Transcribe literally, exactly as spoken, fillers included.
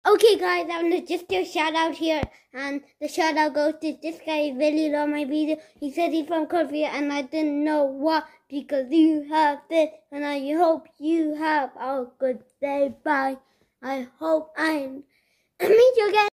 Okay guys, I'm gonna just do a shout out here, and the shout out goes to this guy. Really loved my video. He said he's from Korea and I didn't know what, because you have this, and I hope you have a good day. Bye. I hope I meet you again.